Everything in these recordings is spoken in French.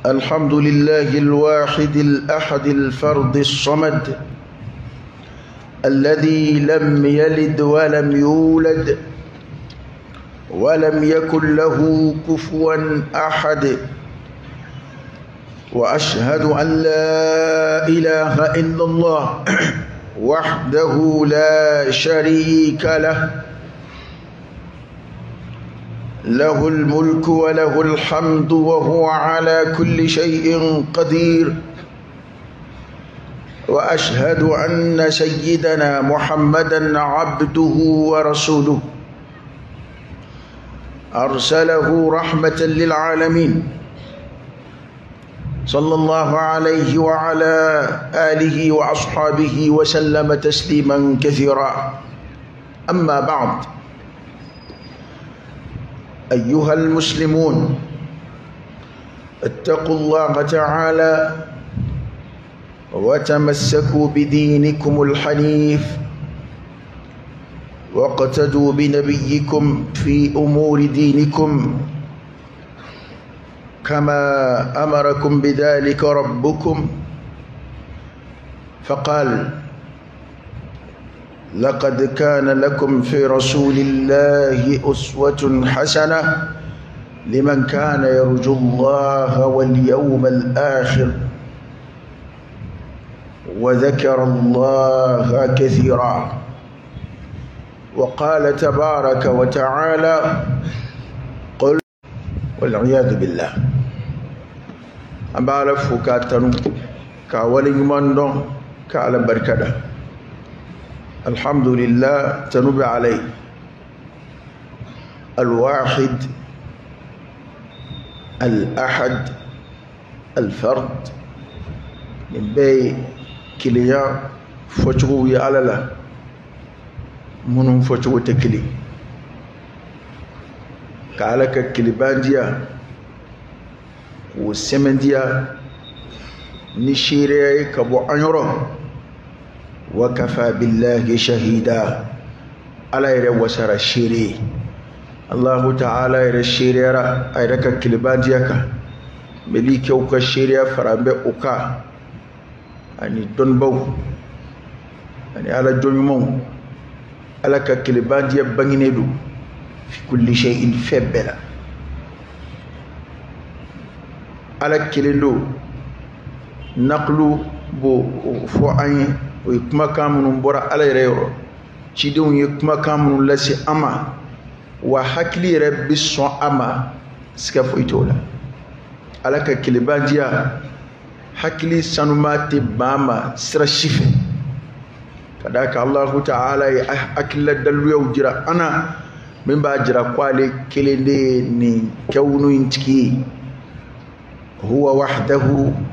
الحمد لله الواحد الأحد الفرد الصمد الذي لم يلد ولم يولد ولم يكن له كفوا أحد، وأشهد أن لا إله إلا الله وحده لا شريك له، له الملك وله الحمد وهو على كل شيء قدير. وأشهد أن سيدنا محمدا عبده ورسوله أرسله رحمة للعالمين، صلى الله عليه وعلى آله وأصحابه وسلم تسليما كثيرا. أما بعد، أيها المسلمون، اتقوا الله تعالى وتمسكوا بدينكم الحنيف، واقتدوا بنبيكم في أمور دينكم كما أمركم بذلك ربكم، فقال: لقد كان لكم في رسول الله أسوة حسنة لمن كان يرجو الله واليوم الآخر وذكر الله كثيرا. وقال تبارك وتعالى: قل والعياذ بالله. أمبارح فكاتنو كاولي مندو كالا بركدا، الحمد لله تنوب عليه الواحد الأحد الفرد من بي كليا فتشو يالا منهم فتشو تكلي كالك كليبانديا وسمنديا نشيري كبو أنيرو، وكفى بالله شهيدا. على يرى وسر الشيري الله تعالى يرى الشيري أيرك كليبانديا مليك وكا الشيري فرامبي أوكا أني دونبو أني على جونيمون على كليبانديا بانينيدو في كل شيء فبلا على كليندو نقلو بو فو أني ويكما كامن بورا على ريرو تشيدون يكما كامن لسي أما وحكلي ربي سو أما سكفو يتولا على كليبانديا حكلي سنماتي باما سرشيفه كذاك الله تعالى أكل دلوية وجرا أنا من باجرا قالي كليندي ني كونو ينتكي هو وحده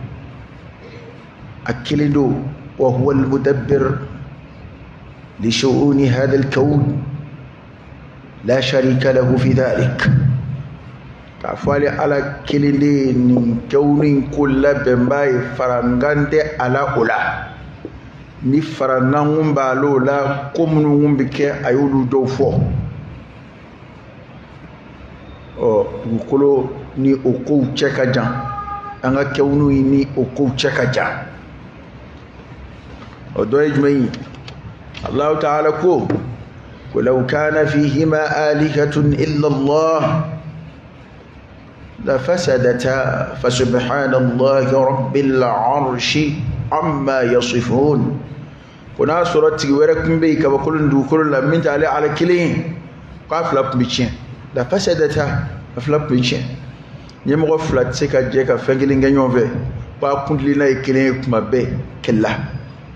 أكلندو، وهو المدبر لشؤون هذا الكون لا شريك له في ذلك. كفالي على كلين كون كل بمباي فرانغاندي على أولا ni faranangum balola komnu bike ayulu dofo o ngukolo ni oko cheka jan anga kewnu ni oko cheka jan ودويجمي الله تعالى كو ولو كان فيهما آلهة إلا الله لفسدتا فسبحان الله رب العرش عما يصفون. كنا سورة وركم بيك وكل دوكل لمن تعالى على كلين قافلا بمشين لفسدتا فلا بمشين يمغو فلات سيكا جيكا فنجلين غنيون في وكنت لنا يكلين كما بي كلا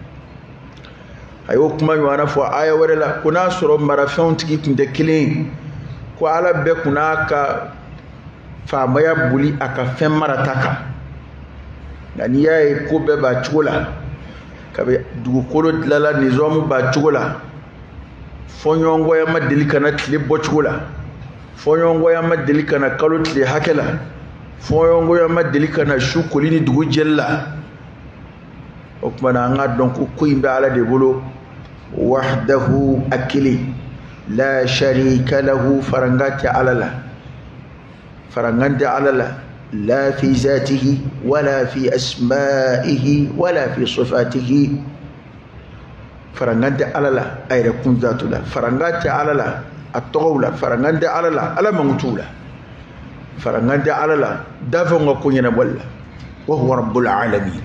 ayo kuma yana fo aya wala la kuna soro marafon tiki kunde kilin ko ala be kuna ka fa maya buli aka fen marataka ngani yayi ko be ba chola ka be dugu kolo lala nizomu ba chola fonyongo ya madilika na tli bo chola fonyongo ya madilika na kalo tli hakela fonyongo ya madilika na shukulini dugu jella okuma na nga donc ko imbe ala de bolo وحده أكلي لا شريك له فرنغات على لا لا في ذاته ولا في أسمائه ولا في صفاته فرنغانت على لا أي ركون ذات لا فرنغانت على لا التغولة فرنغانت على لا على منطولة فرنغانت على لا دافع وكونينا ولا وهو رب العالمين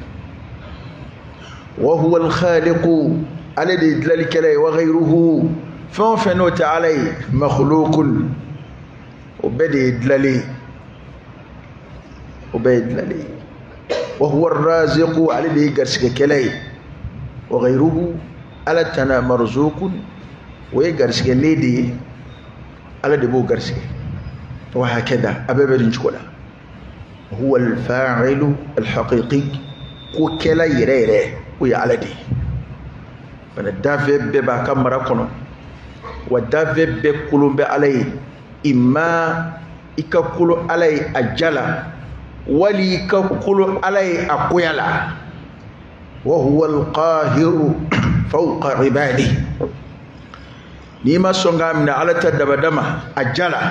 وهو الخالق الذي ذلك لا وغيره فنوت عليه مخلوق وبدي دلالي وهو الرازق الذي يغرسك كلاي وغيره على تنا مرزوق ويغرسك ليدي على دبو غرسك وهكذا أبابرين شكولا هو الفاعل الحقيقي وكلا يريره ويعلى دي فندافع ببا كامرا كنو ودافع بكلهم عليه إما إكاكلو عليه أجلا ولي إكاكلو عليه أقويلا وهو القاهر فوق عباده نيما سونغا من على تدبدما أجلا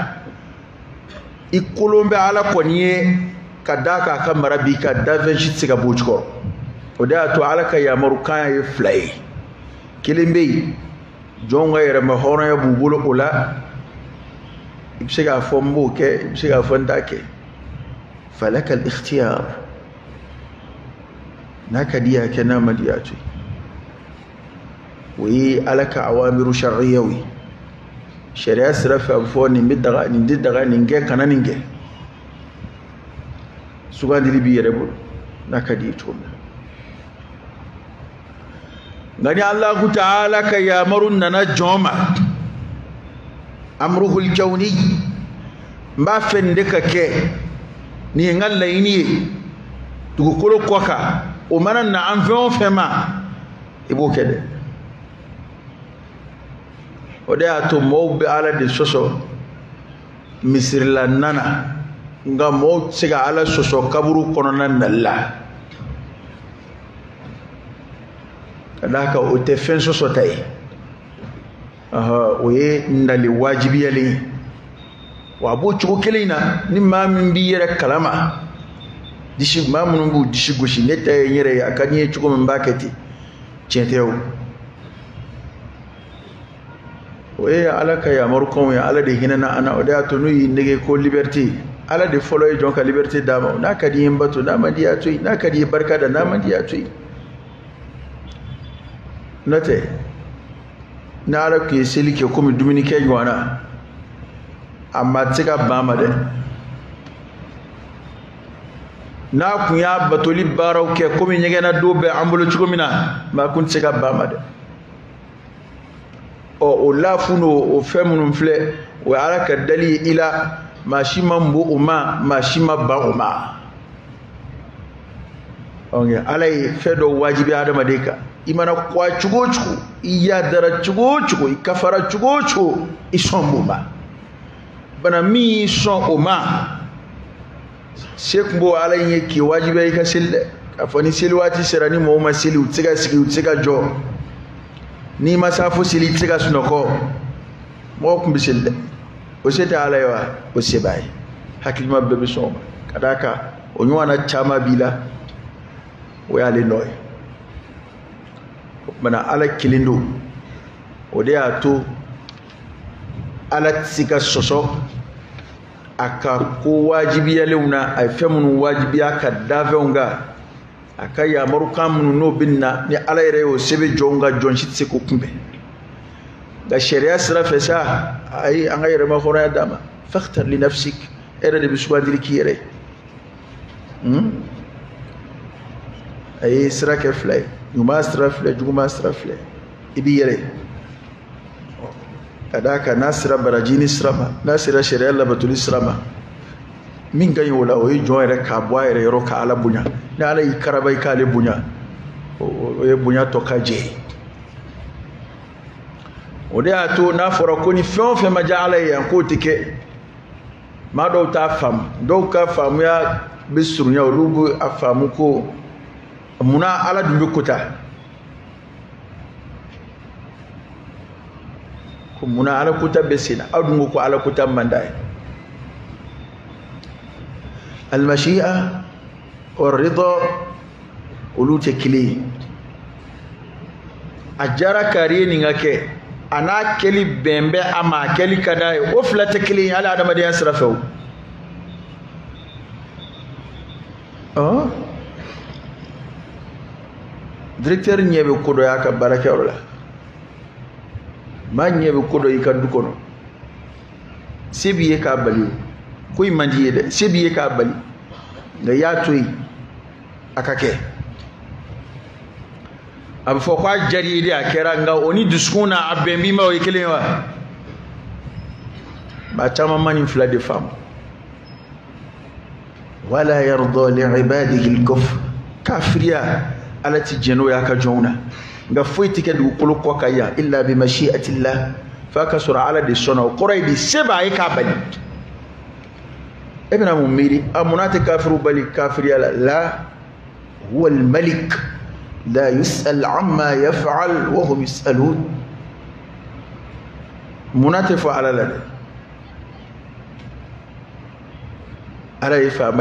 إكلهم على كونيه كداكا كامرا بيكا دافع شتسكا بوشكو ودا تو على كيا مركان يفلاي كلمبي جون غير ما هون يا بوبولو ولا يبسيغا فومبو كي يبسيغا فنداكي فلك الاختيار ناكديا كنام دياتي وي عليك اوامر شرعيه وي شريعه سرف فوني مدغا ندغا نينغي كانا نينغي سوغاندي لي بيربو ناكدي توم غني الله تعالى كيامرنا نجوما أمره الكوني ما فندك كي نيغال لايني تقولوا كوكا ومانا نعمفون فما يبو كده وده أتو موب على دي سوسو مصر لنانا nga mo siga ala soso kaburu kono nan Allah kadaka o te fen soso tay oye ndali wajibi yali wa bo chuko kelina ni mam bi yere kalama dishi mamun bu dishi goshi neta yere akanye chuko mbaketi chentew oye alaka ya marko ya ala de hinana ana oda to nuyi ndege ko liberté ala de follow jonka liberté dama na kadi yimbato na madiya toy na kadi barka da na madiya toy note na ala ke selike komi duminike ywana amma tika bama de na kunya batoli baraw ke komi nyegena dobe ambulo chukomina ma kun tika bama de o lafuno o femunum fle wa ala ka dali ila mashima mbu uma mashima ba uma onge alai fedo wajibi adama deka imana kwa chugochu iya dara chugochu ikafara chugochu isombuma bana mi son uma sekbo alai yake wajibi ka sille afani silwati serani mo ma sili utiga sigi utiga jo ni masafu sili tiga sunoko mo kumbisille o seta alaywa o sebai hakilima bebe soma kadaka onywana chama bila o yale noy mana ala kilindo o de ato ala tsika soso aka ko wajibi yaleuna ay femunu wajibi aka davenga aka ya maruka munu no binna ni ala yere o sebe jonga jonshitse ko kumbe ga sharia sira fesa ay an yere ma khora dama fakhtar li nafsik era de biswandiri ki yere ay sira ke flay yuma sira flay juma sira flay ibi yere kadaka nasira barajini sirama nasira sharia la batul sirama min ganyi wala o joyere ka boyere yoro ka ala bunya na ala ikarabai ka le bunya o ye bunya to kaje o de ato na foro ko ni fon fe ma jaala ya ko tike ma do ta fam do ka fam ya bisru ya rubu afamu ko muna ala dumbe kuta ko muna ala kuta besina adungo ko ala kuta mandai المشيئة والرضا ولو تكلي أجرى كارين إنك أنا كلي بمبة أما كلي كداي وفلا تكلي على هذا ما دي أسرفه directeur ñebe kodo yaka baraka wala ma ñebe kodo yi kan dukono sebiye ka bali koy mandiye de sebiye ka bali nga yatoy akake ab fo kwa jari de akera nga oni duskuna abembi ma o kelewa ba chama mani fla de femme wala yarda li ibadihi al-kufr kafriya alati jeno ya ka jona nga foyti ke du kulu ko kaya illa bi mashi'ati llah fa kasura ala de sona qoray di seba ay ka bali ibn mumiri amunati kafiru bali kafriya la huwa al-malik la yus'al amma yaf'al wa hum yus'alun munati fa ala la ala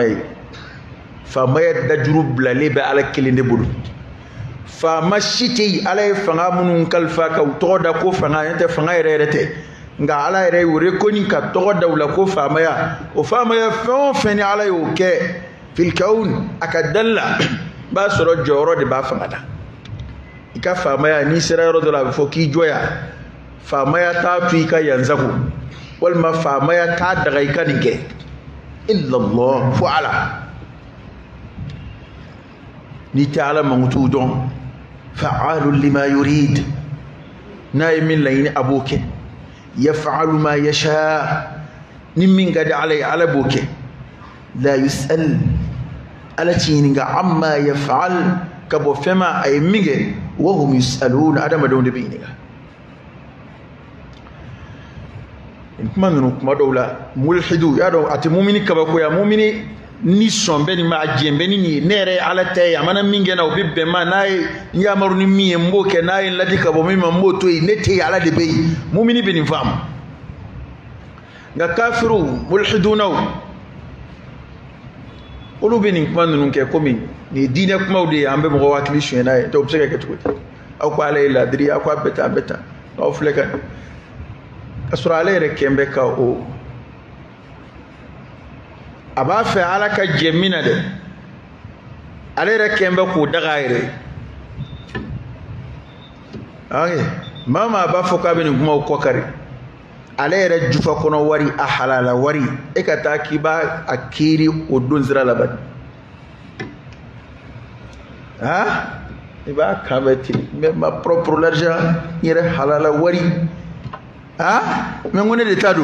famay dajuru blale be ala kelinde bulu fama shiti ala fanga munun kalfa ka toda ko fanga yente fanga rerete nga ala re wure koni ka toda wala ko famaya o famaya fon feni ala yo ke fil kaun akadalla ba soro joro de ba fanga da ika famaya ni sira rodo la fo ki joya famaya ta fi ka yanzaku wal ma famaya ta daga ikanike illa allah fuala ni ta'ala mangutudon fa'alun lima yurid naimin layni abuke yaf'alu ma yasha nimmin gadi alai alabuke la yus'al alati nga amma yaf'al kabo fema ay minge wa hum yus'alun adama donde biniga kuma nunu kuma dawla mulhidu ya do ati mu'mini kaba ko ya mu'mini ni sombe ni ma jembe ni nere ala tay amana minge na obibbe ma nay yamaru ni mi mboke nay ladika bo mi mboto yi nete ala de bey mu'mini bin fam nga kafiru mulhiduna ulu bin kuma nunu ke komi ni dine kuma ode ambe mo wakili shena to obseke ke tuti aw ko ala ila diri akwa beta aw fleka asura ala re kembe ka o aba fe ala ka jemina de ale re kembe ko dagaire ay mama ba foka bin kuma ko kare ale re jufa kono wari a halala wari e ka ta kiba akiri odun zira labat iba kabati ma propre l'argent ire halala wari me ngone de tadu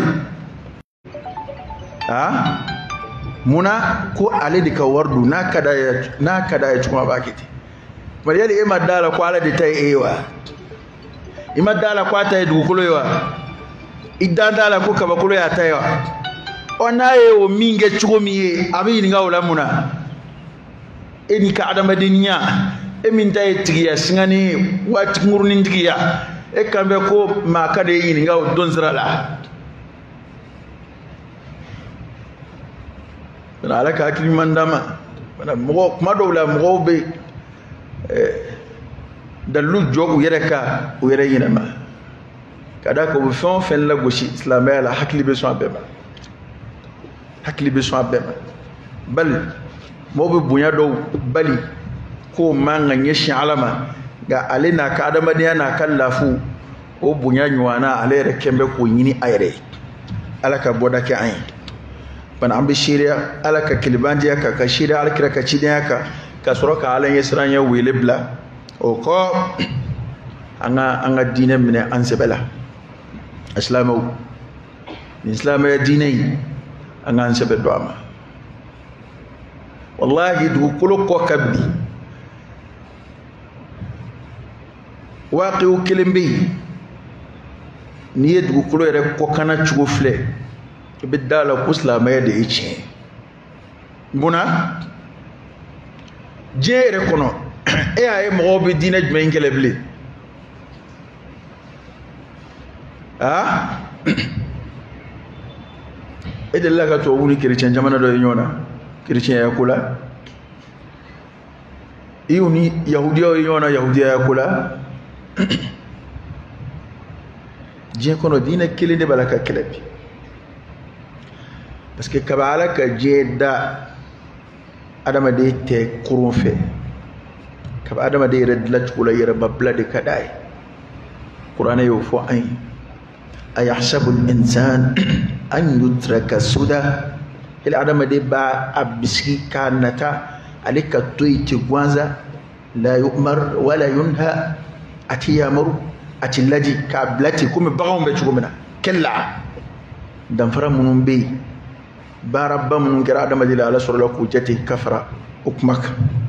muna ko ale de ka wardu na kada ya kuma bakiti bari yali e madala ko ala de tay ewa imadala ko tay du kuloywa idandala ko kaba kulo ya taywa onaye o minge chugomiye abi nga wala muna eni ka adama dinya e min tay tigiya singani wat ngurni tigiya e kambe ko ma kada yin nga don zrala na alaka akili mandama bana mo kuma dowla mo be dalu jogu yereka o yere yinama kada ko fon fen la goshi islamaya la hakli be so abema bal mo be bunya do bali ko manga nyeshi alama ga alina ka adama dia na kallafu o bunya nywana alere kembe ko yini ayre alaka bodake ayin bana ambe shiriya alaka kilbandiya ka shiriya alkira ka cidiya ka soroka alan yesran ya welebla o ko anga dine mine ansebela islamu ya dine anga ansebe doama wallahi du kulo ko kabbi waqi'u kilimbi ni du kulo re ko kana chugo fle bidala kuslama ya de ichi buna jere kono e ay mo be dina jme ngeleble e de la ka to wuri kiri chen jamana do nyona chrétien ya kula iuni yahudiya yona yahudiya ya kula je kono dina kili de balaka kelebi parce que kabala ka jeda adama de te kurun fe kaba adama de red la kula yere babla de kadai qur'ana yo fo ay ayahsabu al-insan an yutraka suda ila adama de ba abiski kanata alika tuiti kwanza la yu'mar wala yunha atiyamuru atillaji kablati kuma bagawon be chugumina kella dan fara munun be barabba munun kira adama de la ala sura ku jati kafara ukmak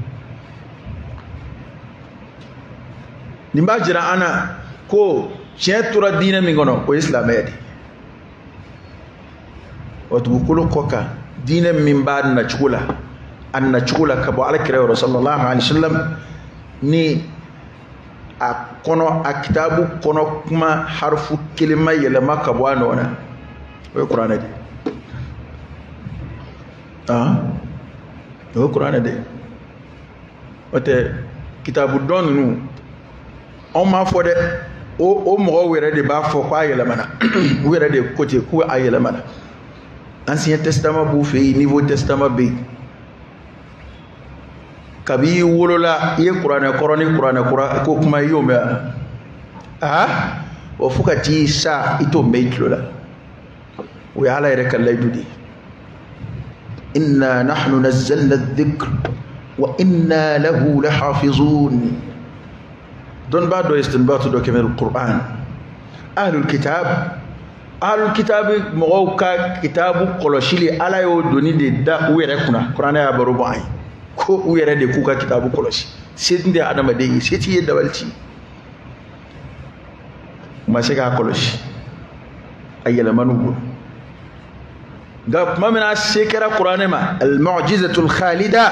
nimba jira ana ko chetura dina mingono o islam yadi watubukulu koka dina min bad na chugula an na chugula kabo ala kira sallallahu alaihi wasallam ni a kono a kitabu kono kuma harfu kilima yelema kabo anona o qur'ana de o qur'ana de ote kitabu donu on ma fo de o mo wéré de ba fo kwa yelemana wéré de côté ku ayelemana ancien testament bu fe nouveau testament be kabi wolola ye qur'ana koroni qur'ana ko kuma yombe o fukati sa ito meitlola o ya ala yere kallay dudi inna nahnu nazzalna adh-dhikr wa inna lahu lahafizun don ba do istinbatu do kemel qur'an ahlul kitab mogoka kitabu koloshili ala yo doni de da were kuna qur'ana ya baro bai ko were de kuka kitabu koloshi sitinde adama de siti yedda walti masega koloshi ayela manugo ga mamina sekera qur'ana ma al mu'jizatul khalida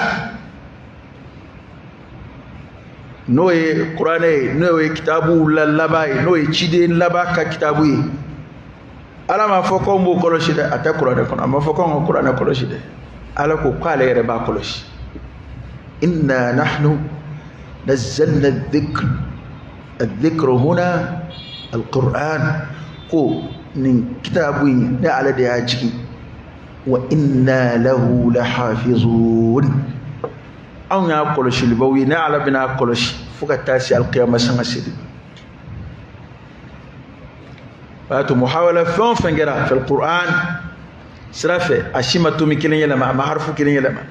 noye qur'ane noye kitabu lallaba noye chide laba ka kitabu yi ala ma foko mbo koloshi de ata qur'ane kono ma foko ngo qur'ane koloshi de ala ko kale yere ba koloshi inna nahnu nazzalna adh-dhikr adh-dhikru huna al-qur'an ko nin kitabu yi ne ala de ya ciki wa inna lahu lahafizun أو نأكلش البوي نعلى بنأكلش فقط تاسي القيامة سنسيد فاتو محاولة فين فنجرا في القرآن سرافة أشيمة تومي كلين يلما ما حرفو كلين يلما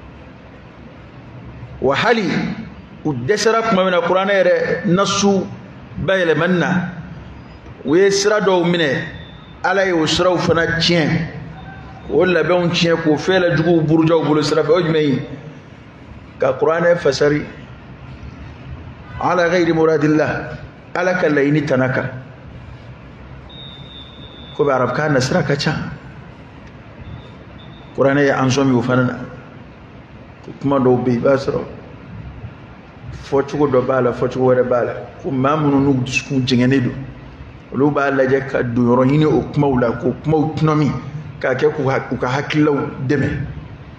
وحالي ودسرك ما من القرآن يرى نصو بايل منا ويسرا دو منه على يسرا وفنا تشين ولا بيون تشين كوفيلا جوجو برجا وبلو سرافة أجمعين كقرآن فسري على غير مراد الله على كليني تناكا كوب عرب كان نسرا كشا قرآن يأنصومي وفننا كما دو بيباسرو فوتشو دو بالا فوتشو وربالا كما منو نقدسكو جنيدو لو بالا جاكا دو يروهيني وكما ولا كما وكنومي كاكي كوكا حكيلو دمي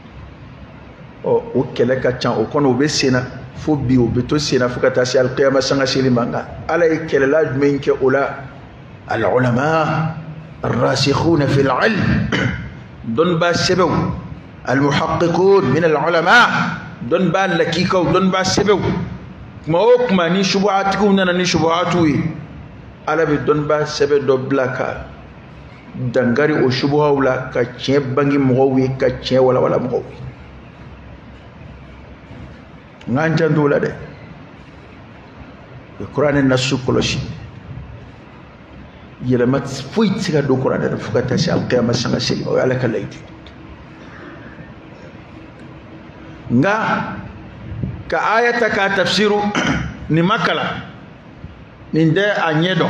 o kele ka can o kono be sena fo bi o beto sena fo kata si al-qiyamah sanga sili manga ala kele la men ke ola al-ulama ar-rasikhun fi al-ilm don ba sebew al-muhaqqiqun min al-ulama don ba lakika don ba sebew kuma o kuma ni shubuhatikum nana ni shubuhatu ala bi don ba sebe do blaka dangari o shubuha wala ka cie bangi mowi ka cie wala mowi nganjan dola de Qur'an nasu koloshi yela mat fuit ga do Qur'an da fukata shi al-qiyamah sanga shi o ala kalaiti nga ka ayata ka tafsiru ni makala ninde anyedo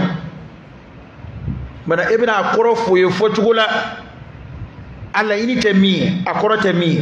bana ibn akorofu ye fotugula ala ini temi akorote mi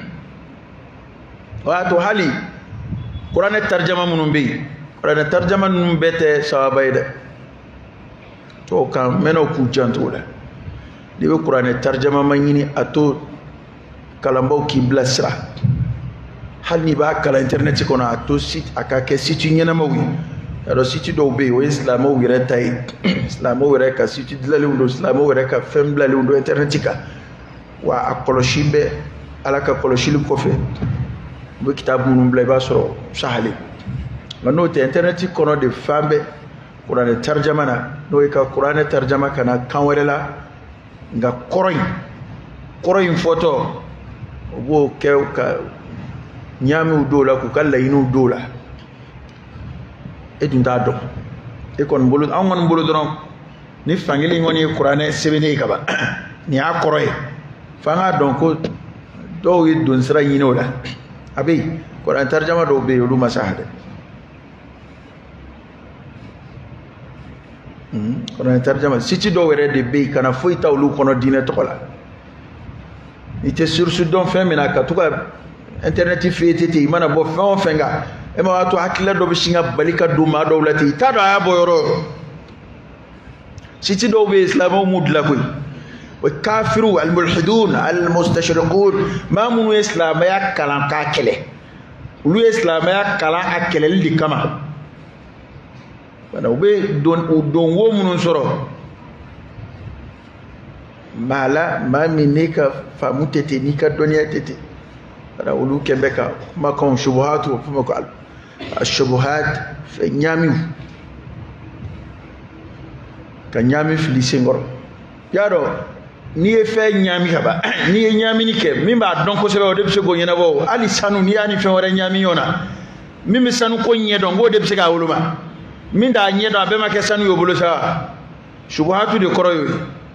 wato hali Qur'an tarjama munun bi Qur'an tarjama nun bete sawabayda to kan meno ku jantola dibe Qur'an tarjama manyini ato kalambaw k'i bilasira hali n'i b'a kalan internet kɔnɔ a to site a ka kɛ site ɲɛnamaw ye alors site dɔw bɛ yen o ye silamɛw yɛrɛ ta ye silamɛw yɛrɛ ka site dilanlenw don silamɛw yɛrɛ ka fɛn bilalenw don internet kan wa a kɔlɔsi bɛ ala ka kɔlɔsili kɔfɛ u bɛ kitabu minnu bila i b'a sɔrɔ sahale nka n'o tɛ internet kɔnɔ de fan bɛ kuranɛ tarijama na n'o ye ka kuranɛ tarijama ka na kan wɛrɛ la nka kɔrɔ in fɔtɔ u b'o kɛ ka ɲaamiw dɔw la k'u ka laɲiniw dɔw la e dun t'a dɔn e kɔni bolo anw kɔni bolo dɔrɔn ni fankelen kɔni ye kuranɛ sɛbɛnnen ye ka ban nin y'a kɔrɔ ye f'an k'a dɔn ko dɔw ye don sira ɲini o la a bɛ yen kuranɛ tarijama dɔw bɛ yen olu ma sa dɛ kuranɛ tarijama site dɔw yɛrɛ de bɛ yen kana foyi ta olu kɔnɔ diinɛ tɔgɔ la i tɛ source dɔn fɛn min na ka to ka internet fɛ ten i mana bɔ fɛn o fɛn kan e ma to hakilila dɔ bɛ sin ka bali ka don maa dɔw la ten i t'a dɔn a y'a bɔ yɔrɔ o yɔrɔ site dɔw bɛ yen silamɛw m'u dilan koyi o ye kafiru al-mulhidun al-mustashriqun maa minnu ye silamɛya kalan k'a kɛlɛ olu ye silamɛya kalan a kɛlɛli de kama u bɛ don wo minnu sɔrɔ maa la maa min n'i ka faamu tɛ ten n'i ka dɔnniya tɛ ten olu kɛn bɛ ka kumakanw shubuhatu fɔ ma ko shubuhat fɛn ɲaamiw ka ɲaami fili senkɔrɔ y'a dɔn n'i ye fɛn ɲaami ka ban n'i ye ɲaamini kɛ min b'a dɔn kosɛbɛ o de bɛ se k'o ɲɛnabɔ hali sanu n'i y'a ni fɛn wɛrɛ ɲaami ɲɔgɔn na min bɛ sanu ko ɲɛdɔn k'o de bɛ se k'a woloma min t'a ɲɛdɔn a bɛɛ ma kɛ sanu y'o bolo sa shubuhatu de kɔrɔ y'o ye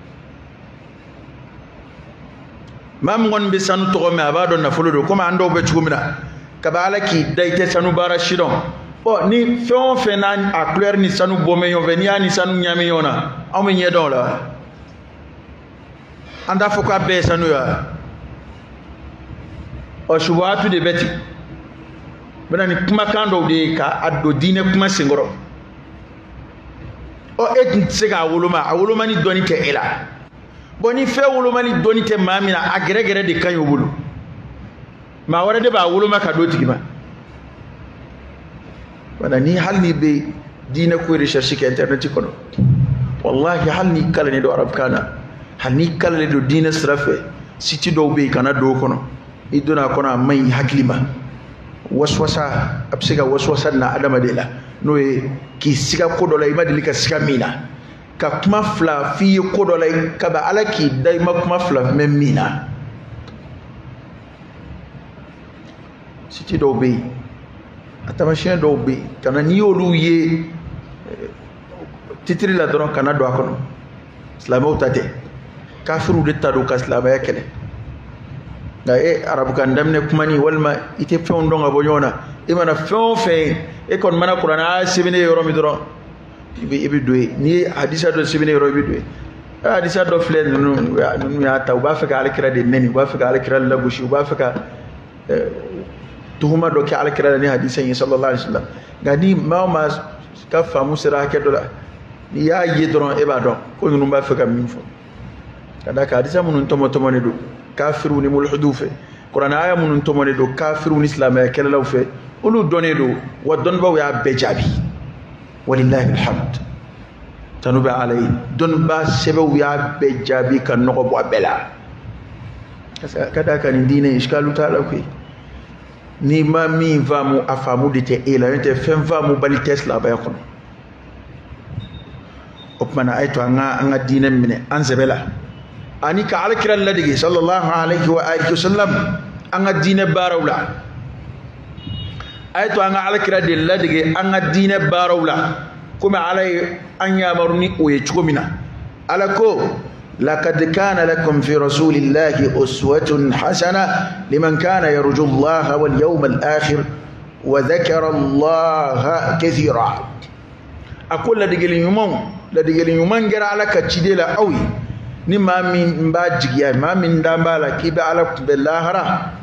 maa min kɔni bɛ sanu tɔgɔ mɛn a b'a dɔn nafolo don komi an dɔw bɛ cogo min na kaba ala k'i da i tɛ sanu baara si dɔn ni fɛn o fɛn n'a a couleur ni sanu bɔnbɛn ɲɔgɔn fɛ n'i y'a ni sanu ɲaami ɲɔgɔn na anw bɛ ɲɛ dɔn o la an t'a fɔ k'a bɛɛ ye sanu ye shubuhatu de bɛ ten n bɛna ni kumakan dɔw de ye k'a don diinɛ kuma senkɔrɔ e tun tɛ se k'a woloma a wolomani dɔnni tɛ e la ni fɛn wolomani dɔnni tɛ maa min na a gɛrɛgɛrɛ de ka ɲi o bolo maa wɛrɛ de b'a woloma ka d'o tigi ma ni hali n'i bɛ diinɛ ko recherche kɛ internet kɔnɔ wallahi hali n'i kalannen don arabukan na hali n'i kalannen don diinɛ sira fɛ site dɔw bɛ yen kana don o kɔnɔ i donna a kɔnɔ a man ɲi hakili ma waswasa a bɛ se ka waswasa na adamaden la n'o ye k'i siga ko dɔ la i ma deli ka siga min na ka kuma fila f'i ye ko dɔ la kaba ala k'i da i ma kuma fila mɛn min na site dɔw bɛ yen a taamasiyɛn dɔw bɛ yen kana n'i y'olu ye titiri la dɔrɔn kana don a kɔnɔ silamɛw ta tɛ kafiriw de ta don ka silamɛya kɛlɛ nka arabukan daminɛ kumani walima i tɛ fɛnw dɔn ka bɔ ɲɔgɔn na i mana fɛn o fɛn e kɔni mana kuranɛ a sɛbɛnnen ye yɔrɔ min dɔrɔn i bɛ don yen n'i ye hadisa dɔ sɛbɛnnen yɔrɔ i bɛ don yen hadisa dɔ filɛ ninnu y'a ta u b'a fɛ ka alakira de nɛni u b'a fɛ ka alakira lagosi u b'a fɛ ka tuhuma dɔ kɛ alakira la ni hadisa in ye sallallahu alaihi wasallam nka ni maa o maa ka faamu sera hakɛ dɔ la n'i y'a ye dɔrɔn e b'a dɔn ko ninnu b'a fɛ ka min fɔ ka d'a kan hadisa minnu tɔmɔtɔmɔnen don kafiru ni mulhidu fɛ kuranɛ aya minnu tɔmɔnen don kafiru ni silamɛya kɛlɛlaw fɛ olu dɔnnen don wa dɔnnibaw y'a bɛɛ jaabi walillahi alhamd tanu bɛ ala ye dɔnniba sɛbɛw y'a bɛɛ jaabi ka nɔgɔ bɔ a bɛɛ la ka d'a kan nin diinɛ iskalu t'a la koyi n'i ma min faamu a faamu de tɛ e la n'o tɛ fɛn faamu bali tɛ silamɛya kɔnɔ o kumana a ye to an ka diinɛ minɛ an sɛbɛ la ani ka alakira ladege sallallahu alaihi wa alihi wasallam an ka diinɛ baaraw la a ye to an ka alakira de ladege an ka diinɛ baaraw la komi ala ye an yamaru ni o ye cogo min na ala ko لقد كان لكم في رسول الله أسوة حسنة لمن كان يرجو الله واليوم الآخر وذكر الله كثيرا أقول لديك اليومان جرى على كتشدي أوي نما من باجيا ما من دامبالا كيب على بالله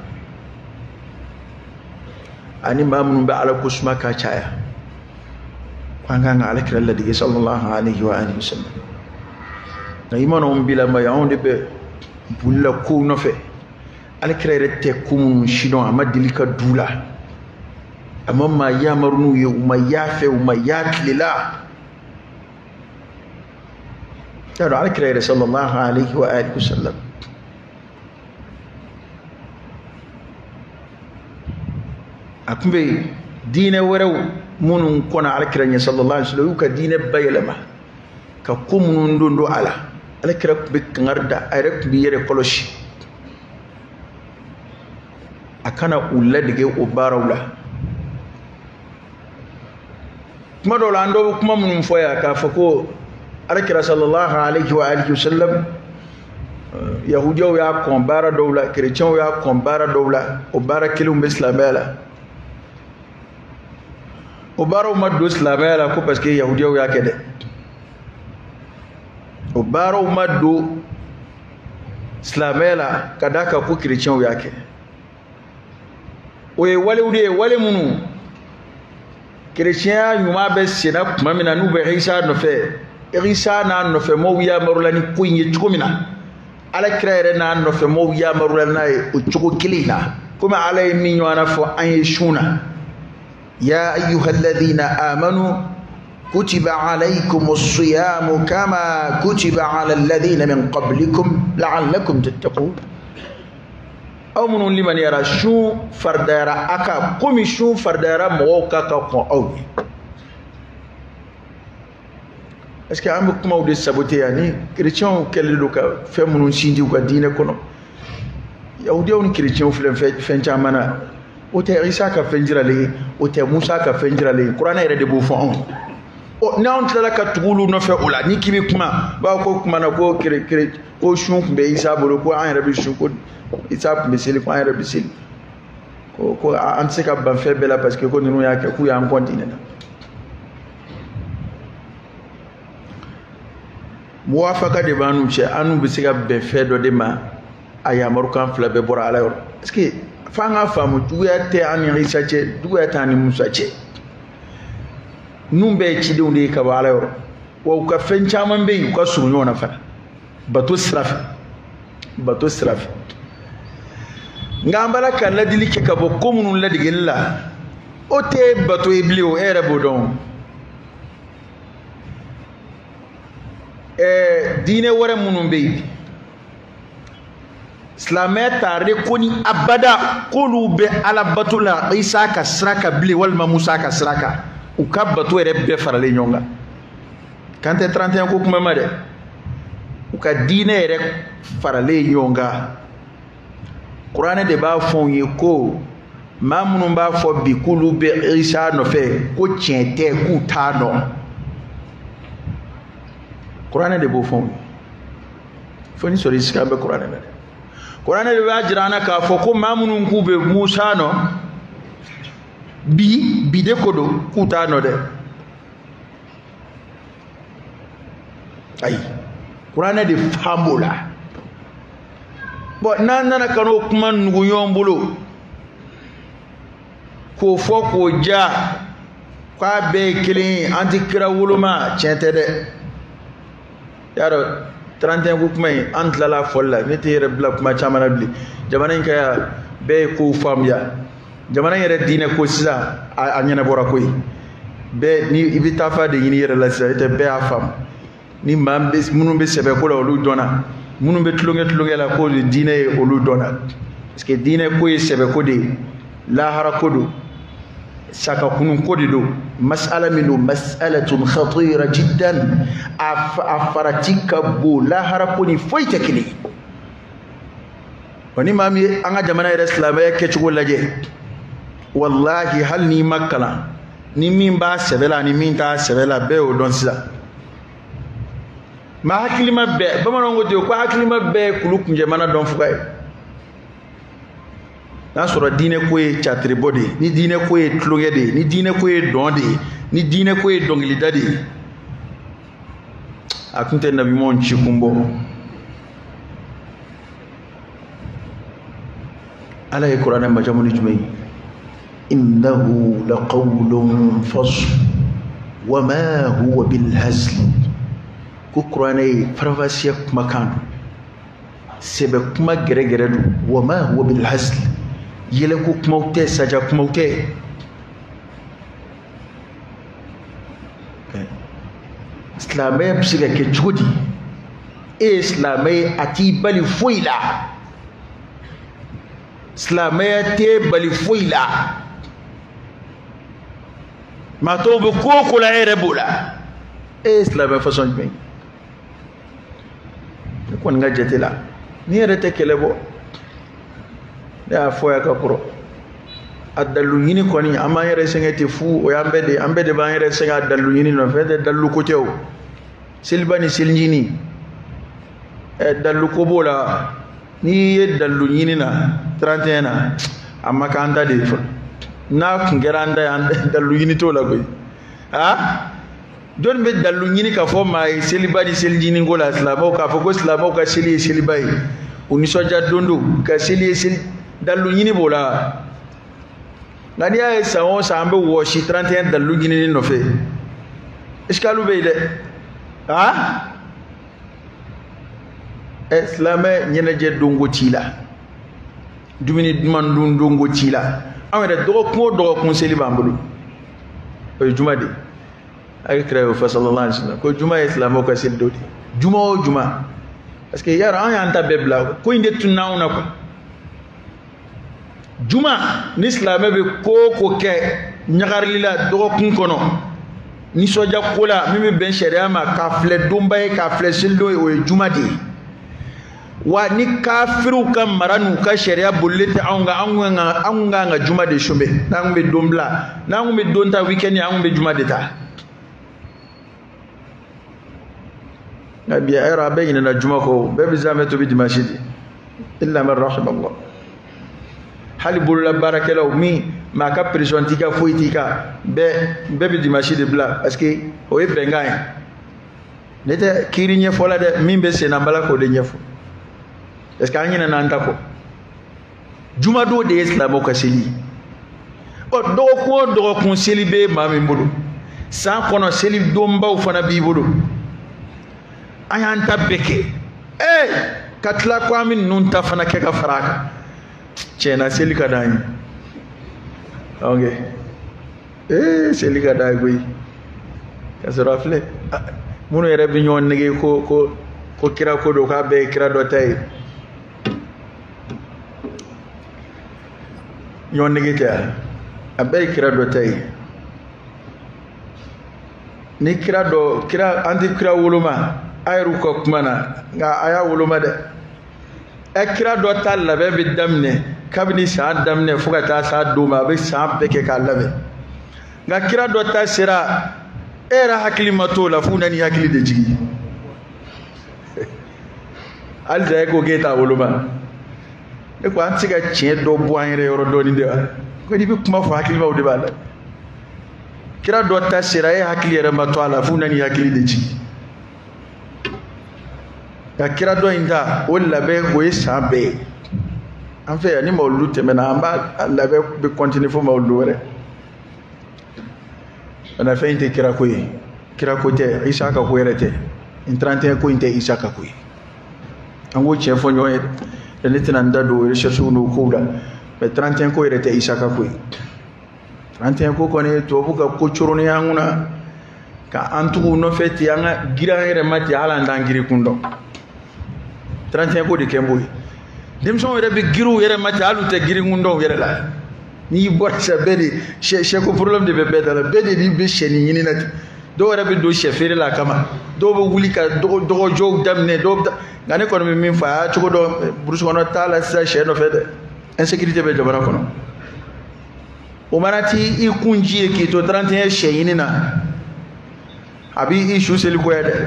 أني ما من بعلى كسمة كشايا كان على كلا الذي صلى الله عليه وآله وسلم na imana on bila ma yaon de be bulla ko no fe alakira yɛrɛ tɛ ko minnu sidɔn a ma deli ka du la a ma maa yamaru n'u ye u ma y'a fɛ u ma y'a tilela y'a dɔn alakira yɛrɛ sallallahu alayhi wa alihi wa sallam a tun bɛ diinɛ wɛrɛw minnu kɔnɔ alakira ɲɛ sallallahu alayhi wa sallam y'u ka diinɛ bayɛlɛma ka ko minnu don a la alakira tun bɛ kangari da a yɛrɛ tun bɛ yɛrɛ kɔlɔsi a kana u ladege o baaraw la kuma dɔw la an dɔw bɛ kuma minnu fɔ yan k'a fɔ ko alakira sallallahu alayhi wa alihi wa sallam yahudiyaw y'a kɔn baara dɔw la kerecɛnw y'a kɔn baara dɔw la o baara kelenw bɛ silamɛya la o baaraw ma don silamɛya la ko parce que yahudiyaw y'a kɛ dɛ o baaraw ma don silamɛya la ka d'a kan ko kerecɛnw y'a kɛ o ye walew de ye wale minnu kerecɛnya ɲuman bɛ senna tuma min na n'u bɛ Isa nɔfɛ Isa n'a nɔfɛmɔgɔw yamaru la ni ko in ye cogo min na alakira yɛrɛ n'a nɔfɛmɔgɔw yamaru la n'a ye o cogo kelen na komi ala ye min ɲɔgɔnna fɔ an ye sun na ya ayyuhalladhina amanu kutiba alaykumus siyamu kama kutiba ala alladhina min qablikum la'allakum tattaqun aw minnu limaniyara sun faridayara a kan komi sun faridayara mɔgɔw ka kɔn aw ye est ce que an bɛ kumaw de sabote yan ni kerecɛnw kɛlen don ka fɛn minnu sinji u ka diinɛ kɔnɔ yahudiyaw ni kerecɛnw filɛ fɛn caman na o tɛ Isa ka fɛn jiralen ye o tɛ Musa ka fɛn jiralen ye kuranɛ yɛrɛ de b'o fɔ anw n'anw tilala ka tugu olu nɔfɛ o la ni k'i bɛ kuma b'a ko kuma na ko ko sun tun bɛ Isa bolo ko an yɛrɛ bɛ sun ko Isa tun bɛ seli ko an yɛrɛ bɛ seli ko an tɛ se ka ban fɛn bɛɛ la parce que ko ninnu y'a kɛ k'u y'an kɔntine na muwafaka de b'an n'u cɛ an n'u bɛ se ka bɛn fɛn dɔ de ma a yamarukan fila bɛɛ bɔra ala yɔrɔ parce que f'an k'a faamu juguya tɛ an ni Isa cɛ juguya tɛ an ni Musa cɛ ninnu bɛɛ ye cidenw de ye ka bɔ ala yɔrɔ wa u ka fɛn caman bɛ yen u ka surun ɲɔgɔn na fana bato sira fɛ nka an b'a la ka ladili kɛ ka bɔ ko minnu ladegeli la o tɛ bato ye bilen o e yɛrɛ b'o dɔn diinɛ wɛrɛ minnu bɛ yen silamɛ t'a rekoni abada k'olu bɛ ala bato la Isa ka sira kan bilen walima Musa ka sira kan u ka bato yɛrɛ bɛɛ faralen ɲɔgɔn kan kan tɛ 31 ko kuma ma dɛ u ka diinɛ yɛrɛ faralen ɲɔgɔn kan kuranɛ de b'a fɔ u ye ko maa minnu b'a fɔ bi k'olu bɛ Isa nɔfɛ ko tiɲɛ tɛ k'u t'a dɔn kuranɛ de b'o fɔ u ye fo ni sɔrɔ isi kan bɛ kuranɛ la dɛ kuranɛ de b'a jira an na k'a fɔ ko maa minnu k'u bɛ Musa nɔ bi de ko don k'u t'a nɔ dɛ ayi kuranɛ de fan b'o la bon n'an nana ka n'o kuma nugu ɲɔgɔn bolo k'o fɔ k'o ja k'a bɛɛ ye kelen ye an tɛ kira woloma tiɲɛ tɛ dɛ y'a dɔn 31 ko kuma in an tilala fɔli la ne tɛ yɛrɛ bila kuma caman na bilen jamana in ka yan bɛɛ ye kow faamuya jamana in yɛrɛ diinɛ ko sisan a ɲɛnabɔra ko ye bɛɛ ni i bɛ taa fa de ɲini yɛrɛ la sisan i tɛ bɛɛ y'a faamu ni maa minnu bɛ sɛbɛ ko la olu dɔnna minnu bɛ tulonkɛ la ko diinɛ ye olu dɔnna parce que diinɛ ko ye sɛbɛ ko de ye lahara ko don saka kunun ko de don masala min don masalatun khatira jiddan a farati ka bon lahara ko ni foyi tɛ kelen ye wa ni maa min ye an ka jamana yɛrɛ silamɛya kɛcogo lajɛ wallahi hali n'i ma kalan ni min b'a sɛbɛ la ni min t'a sɛbɛ la bɛɛ y'o dɔn sisan ma hakilima bɛɛ bamananw ko ten ko hakilima bɛɛ ye kulu kunjɛmana dɔn fuga ye n'a sɔrɔ diinɛ ko ye catiribɔ de ye ni diinɛ ko ye tulonkɛ de ye ni diinɛ ko ye dɔn de ye ni diinɛ ko ye dɔnkilida de ye a tun tɛ nabiɲumanw ci kun bɔ ala ye kuranɛ majamu ni jumɛn ye innahu laqawlun fasl wa ma huwa bil hazl ko kuranɛ ye farafasiya kumakan don sebe kuma gɛrɛgɛrɛ do wa ma huwa bil hasl yele ko kumaw tɛ saja kumaw tɛ silamɛya bɛ se ka kɛ cogo di e ye silamɛ a t'i bali foyi la silamɛya tɛ bali foyi la maa tɔw bɛ ko o ko la e yɛrɛ b'o la e ye silamɛ fasɔn jumɛn ne kɔni ka jate la ni yɛrɛ tɛ kɛlɛ bɔ ne y'a fɔ yan ka kɔrɔ a dalilu ɲini kɔni an b'an yɛrɛ sɛgɛn ten fu o y'an bɛɛ de an bɛɛ de b'an yɛrɛ sɛgɛn a dalilu ɲini nɔfɛ tɛ dalilu ko tɛ o seliba ni seli ɲini dalilu ko b'o la n'i ye dalilu ɲini na 31 na a ma k'an ta de ye fɔlɔ n'a kun kɛra an ta ye an dalilu ɲini t'o la koyi jɔnni bɛ dalilu ɲini k'a fɔ maa ye seliba ni seli ɲini ko la silamɛw k'a fɔ ko silamɛw ka seli ye seliba ye u nisɔndiya don do ka seli ye seli dalilu ɲini b'o la nka n'i y'a ye san o san an bɛ wɔsi 31 dalilu ɲinini nɔfɛ esikalu bɛ yen dɛ silamɛ ɲɛnajɛ donko t'i la dumuni duman dun donko t'i la anw yɛrɛ dɔgɔkun o dɔgɔkun seli b'an bolo o ye juma de ye a ye kira y'o fɔ sallallahu alaihi wasallam ko juma ye silamɛw ka seli dɔ de ye juma o juma parce que yara an y'an ta bɛɛ bila ko in de tun n'anw na quoi juma ni silamɛ bɛ ko o ko kɛ ɲagarili la dɔgɔkun kɔnɔ nisɔndiya ko la min bɛ bɛn sariya ma k'a filɛ donba ye k'a filɛ selidon ye o ye juma de ye wa ni kafiriw ka mara n'u ka sariya bolilen tɛ anw kan ka juma de sɔnbɛ n'an kun bɛ don bila n'an kun bɛ don ta weekend an kun bɛ juma de ta nka bi a yɔrɔ a bɛɛ ɲinɛna juma kɔ bɛɛ bɛ zamɛ tobi dimanche de illa man rahimallah hali bolola baarakɛlaw min maa ka pression t'i ka foyi t'i kan bɛɛ bɛ dimanche de bila parce que o ye bɛnkan ye ne tɛ kiiri ɲɛfɔ la dɛ min bɛ senna n bala k'o de ɲɛfɔ parce que an ɲinɛna an ta kɔ juma don de ye silamɛw ka seli ɔ dɔgɔkun o dɔgɔkun seli bɛ maa min bolo san kɔnɔ seli donbaw fana b'i bolo an y'an ta bɛɛ kɛ ka tila ko an bɛ ninnu ta fana kɛ ka fara a kan tiɲɛna seli ka d'an ye ok seli ka d'an ye koyi ka sɔrɔ a filɛ minnu yɛrɛ bɛ ɲɔgɔn nege ko kira ko don k'a bɛɛ ye kira dɔ ta ye ɲɔgɔn nege tɛ a bɛɛ ye kira dɔ ta ye ni kira an tɛ kira woloma a yɛrɛw ka kuma na nka a y'a woloma dɛ kira dɔ ta labɛn bɛ daminɛ kabini san daminɛ fo ka taa s'a don ma a bɛ san bɛɛ kɛ k'a labɛn nka kira dɔ ta sera e yɛrɛ hakili ma t'o la f'u nani hakili de jigin halisa e ko k'e t'a woloma e ko an tɛ se ka tiɲɛ dɔ bɔ an yɛrɛ yɔrɔ dɔɔni de wa ko n'i bɛ kuma fɔ hakilimaw de b'a la kira dɔ ta sera e hakili yɛrɛ ma to a la f'u nani hakili de jigin ka kira dɔ in ta o labɛn o ye san bɛɛ ye an fɛ yan ni mawuludu tɛmɛna an b'a labɛn bɛ continuer fo mawuludu wɛrɛ ana fɛn in tɛ kira ko ye kira ko tɛ Isa ka ko yɛrɛ tɛ nin 31 ko in tɛ Isa ka ko ye an k'o tiɲɛ fɔ ɲɔgɔn ye dɛ ne tɛna n da don recherche n'o kow la mais 31 ko yɛrɛ tɛ Isa ka ko ye 31 ko kɔni tubabu ka ko coronin an kunna ka an tugu nɔfɛ ten an ka girin an yɛrɛ ma ten hali an t'an girin kun dɔn 31 ko de kɛ n b'o ye denmisɛnw yɛrɛ bɛ girin u yɛrɛ ma ten hali u tɛ girin kun dɔn u yɛrɛ la n'i bɔra sisan bɛɛ de sɛko problème de bɛ bɛɛ da la bɛɛ de bɛ sɛ ni ɲini na ten dɔw yɛrɛ bɛ don sɛ feere la a kama dɔw bɛ wuli ka dɔgɔjɔw daminɛ dɔw bɛ taa nka ne kɔni bɛ min fɔ a y'a cogo dɔn burusi kɔnɔ t'a la sisan sɛ nɔfɛ dɛ insécurité bɛ jamana kɔnɔ o mana t'i kun ji ye k'i to 31 sɛ ɲini na a b'i su seli goya dɛ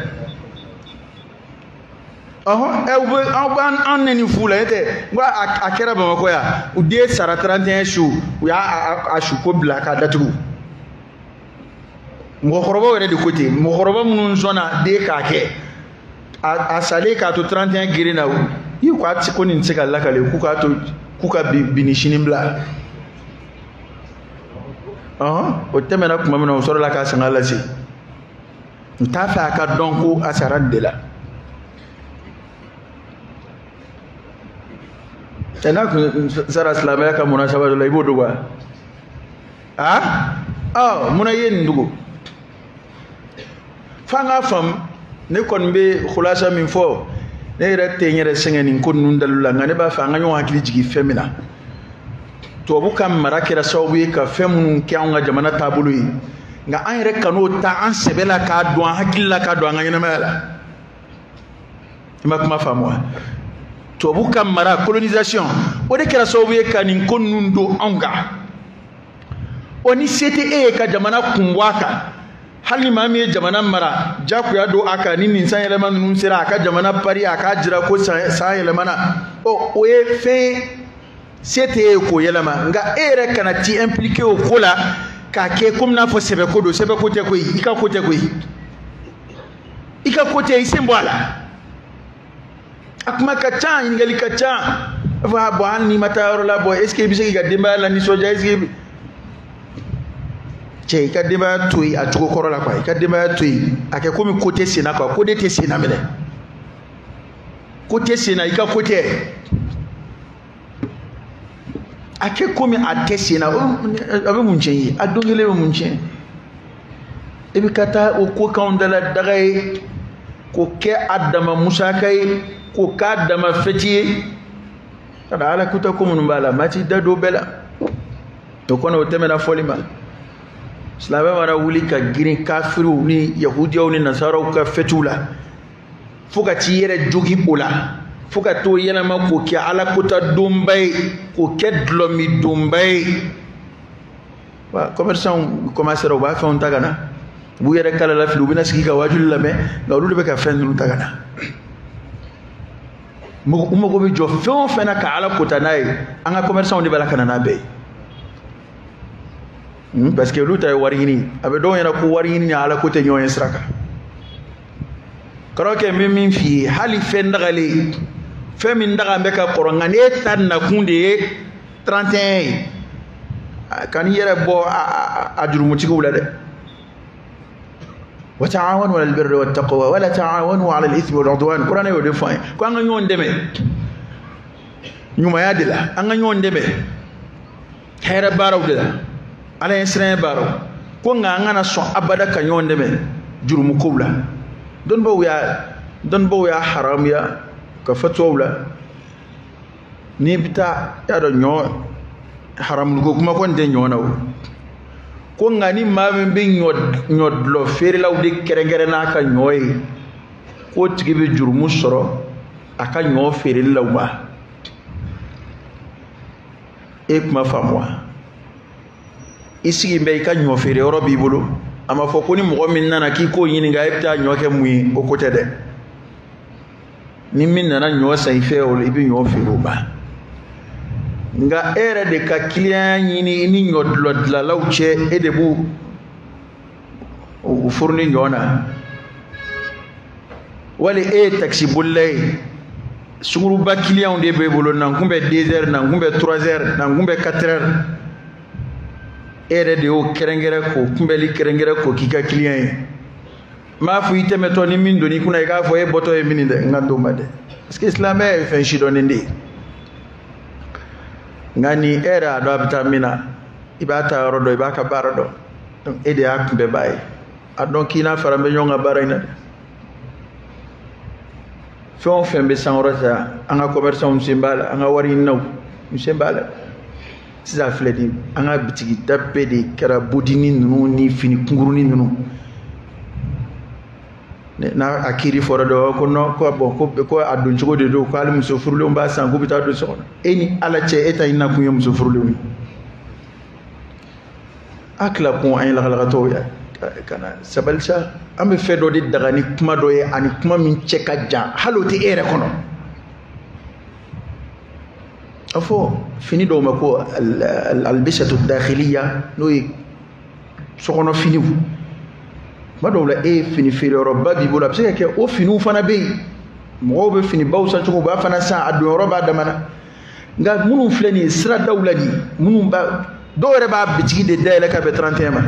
aw b'an nɛni fu la n'o tɛ n ko a kɛra Bamakɔ yan u den sara 31 su u y'a su ko bila k'a datugu mɔgɔkɔrɔbaw yɛrɛ de ko ten mɔgɔkɔrɔba minnu sɔnna den k'a kɛ a salen k'a to 31 girin na i ko a ko nin tɛ se ka lakale k'u ka bi ni sini bila o tɛmɛna tuma min na o sɔrɔla k'a sanga lase n t'a fɛ a ka dɔn ko a sara nin de la tena kun sara silamɛya ka munasaba dɔ la i b'o dɔn wa munna i ye nin dogo f'an k'a faamu ne kɔni bɛ khulasa min fɔ ne yɛrɛ tɛ n yɛrɛ sɛgɛn nin ko ninnu dalilu la nka ne b'a fɛ an ka ɲɔgɔn hakili jigin fɛn min na tubabu ka mara kɛra sababu ye ka fɛn minnu kɛ anw ka jamana taabolo ye nka an yɛrɛ kan'o ta an sɛbɛ la k'a don an hakili la k'a don an ka ɲɛnamaya la i ma kuma faamu wa tubabu ka mara colonisation o de kɛra sababu ye ka nin ko ninnu don anw kan o ni se tɛ e ye ka jamana kun bɔ a kan hali ni maa min ye jamana mara jagoya don a kan ni nin san yɛlɛma ninnu sera a ka jamana pari a k'a jira ko san yɛlɛmana o ye fɛn se tɛ e k'o yɛlɛma nka e yɛrɛ kana t'i impliqué o ko la k'a kɛ komi n'a fɔ sɛbɛko don sɛbɛko tɛ koyi i ka ko tɛ koyi i ka ko tɛ i sen bɔ a la a kuma ka ca ɲininkali ka ca a fɔ bɔn hali n'i ma taa yɔrɔ la bɔn est ce que i bɛ se k'i ka denbaya la nisɔndiya est ce que cɛ i ka denbaya to yen a cogo kɔrɔ la quoi i ka denbaya to yen a kɛ komi ko tɛ sen na quoi ko de tɛ sen na minɛ ko tɛ sen na i ka ko tɛ a kɛ komi a tɛ sen na a bɛ mun tiɲɛ ye a don kelen bɛ mun tiɲɛ i bɛ ka taa o ko k'anw dala daga ye k'o kɛ a dama musaka ye k'o k'a dama fɛti ye kada ala kuta ko minnu b'a la maa t'i da don bɛɛ la o kɔni o tɛmɛna fɔli ma silamɛ mana wuli ka girin kafiriw ni yahudiyaw ni nasaraw ka fɛtiw la fo ka t'i yɛrɛ jogi o la fo ka t'o yɛlɛma k'o kɛ ala kuta donba ye k'o kɛ dulɔmi donba ye wa commerçants commencera u b'a fɛnw ta ka na u b'u yɛrɛ kala la fili u bɛna sigi ka wajuli lamɛn nka olu de bɛ ka fɛn ninnu ta ka na u mago bɛ jɔ fɛn o fɛn na ka ala kota n'a ye an ka commerçants de b'a la ka na n'a bɛɛ ye parce que olu ta ye wari ɲini a bɛ dɔw ɲɛna ko wari ɲini ni ala ko tɛ ɲɔgɔn ye sira kan karamɔgɔkɛ n bɛ min f'i ye hali fɛn dagalen fɛn min daga bɛ ka kɔrɔ nka n'e ta nakun de ye 31 ye ka n'i yɛrɛ bɔ a jurumutigiw la dɛ وتعاونوا على البر والتقوى ولا تعاونوا على الإثم والعدوان قرآن يقول فاين كو أنغا نيون دمي نيوما يادلا أنغا نيون دمي خير بارو دلا على يسرين بارو كو أنغا نسو أبدا كنيون دمي جرم كوبلا دون بو يا حرام يا كفتوبلا نيبتا يا دو نيو حرام لكو كما كون دي نيوناو ko ngani maame be nyodlo ferelaw de kerengere na aka nyoy ko tigi be jurumu soro aka nyo ferelaw ba e kuma famwa isi be ka nyo fere oro bi bolo ama fo ko ni mo min nana ki ko yini ga epta nyo ke muyi o ko tede ni min nana nyo sai fe o ibi nyo fero ba nga ere de ka client yini ni nyodlo la lawche e de bu o fourni nyona wala e taxi bullay suguru ba client de be bolo nan kumbe 2 heures nan kumbe 3 heures nan kumbe 4 heures ere de o kerengere ko kumbeli kerengere ko kika client ma fu iteme to ni min doni kuna ga fo e boto e mininde ngando made parce que islam e fe shido ndi ngani era do vitamina ibata rodo ibaka barado donc ede akbe bay adon kina farambe nyonga barayna fon fembe sanrota anga commerçant msimbala anga wari naw msimbala siza fledi anga bitigi dabbe de kara bodini nunu ni fini kunguruni nunu na akiri forodo ko no ko bon ko adun jogo de do ko al muso furule mba san ko bita do so eni ala che eta ina ku yum so furule wi akla ko ay la la to ya kana sabalcha ambe fedo di daga ni kuma do e ani kuma min che ka ja halote ere kono afo fini do mako al albishatu dakhiliya no so kono fini madawla e fini fere roba bi bola parce que o finu fana be mo be fini bawsa to ba fana sa adu roba da mana nga munu fleni sira dawla ni munu ba do re ba bitigi de dele ka be 31 ma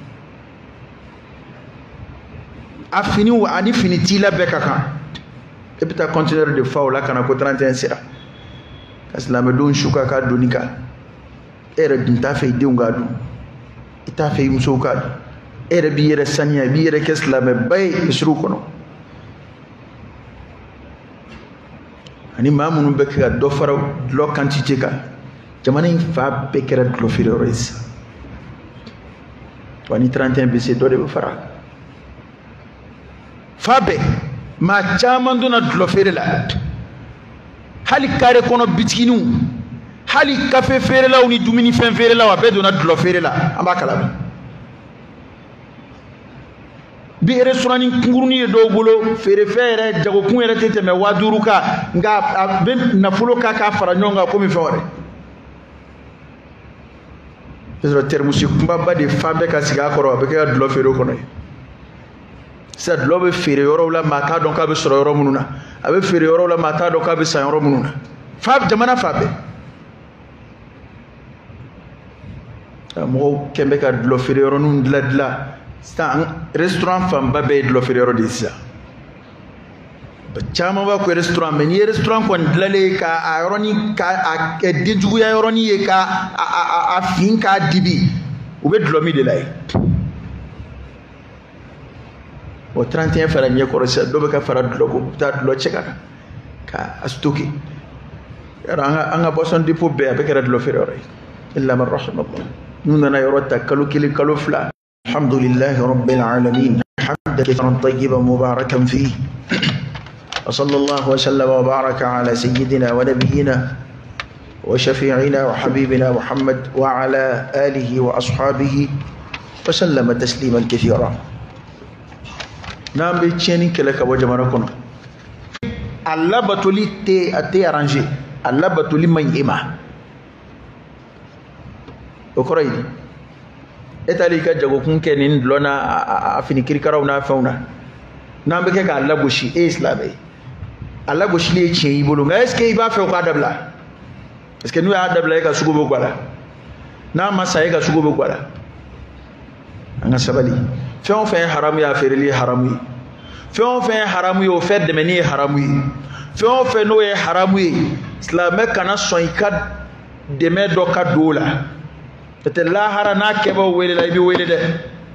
a fini ou ani fini tila be kaka e bita conteneur de faula kana ko 31 sira ka silamɛ don suka ka doni ka e yɛrɛ dun t'a fɛ i denw k'a dun i t'a fɛ i musow k'a dun e yɛrɛ b'i yɛrɛ saniya i b'i yɛrɛ kɛ silamɛba ye misiriw kɔnɔ ani maa minnu bɛ kɛ ka dɔ fara dulɔ quantité kan jamana in fa bɛɛ kɛra dulɔ feere yɔrɔ ye sisan wa ni 31 bɛ se dɔ de bɛ fara fa bɛɛ maa caman donna dulɔ feere la hali kare kɔnɔ bitiginiw hali kafe feerelaw ni dumuni fɛn feerelaw a bɛɛ donna dulɔ feere la an b'a kalama bi restaurant ni kungurunin ye dɔw bolo feerefɛn yɛrɛ jagokun yɛrɛ tɛ tɛmɛ 5000 kan nka a bɛ nafolo k'a fara ɲɔgɔn kan komi fɛn wɛrɛ c'est termusi kunbaba de fa bɛɛ ka sigi a kɔrɔ a bɛ kɛ ka dulɔ feere o kɔnɔ ye sisan dulɔ bɛ feere yɔrɔw la maa t'a dɔn k'a bɛ sɔrɔ yɔrɔ minnu na a bɛ feere yɔrɔw la maa t'a dɔn k'a bɛ san yɔrɔ minnu na fa jamana fa bɛɛ mɔgɔw kɛn bɛ ka dulɔ feere yɔrɔninw dilan sisan restaurant fanba bɛɛ ye dulɔ feere yɔrɔ de ye sisan caman b'a ko restaurant mais n'i ye restaurant kɔni dilanlen k'a yɔrɔnin k'a kɛ denjuguya yɔrɔnin ye k'a fin k'a dibi u bɛ dulɔ min de la ye o 31 fara ɲɛkɔrɔ sisan dɔw bɛ ka fara dulɔ ko u bɛ taa dulɔ cɛ ka kan k'a stocké yɔrɔ an ka boisson dépôt bɛɛ a bɛɛ kɛra dulɔ feere yɔrɔ ye illa man rahimallah n'u nana yɔrɔ ta kalo 1 kalo 2 alhamdulillahi rabbil alamin hamdan kathiran tayyiban mubarakan fihi وصلى الله وسلم وبارك على سيدنا ونبينا وشفيعنا وحبيبنا محمد وعلى آله وأصحابه وسلم تسليما كثيرا نعم بيتشيني كلك وجمركم الله بتولي تي أرانجي الله بتولي من إما وكريد إتالي كجوكم كنين لنا أفني كريكارونا فونا نعم بكك الله بوشي إسلامي Allah goshile tiɲɛ i bolo nka est-ce que i b'a fɛ u k'a dabila est-ce que n'u y'a dabila e ka sugu bɛ guwa la n'a ma sa e ka sugu bɛ guwa la an ka sabali fɛn o fɛn ye haramu ye a feereli ye haramu ye fɛn o fɛn ye haramu ye o fɛn dɛmɛni ye haramu ye fɛn o fɛn n'o ye haramu ye silamɛ kana sɔn i ka dɛmɛ dɔ ka don o la peut-être lahara n'a kɛbaaw wele la i bɛ wele dɛ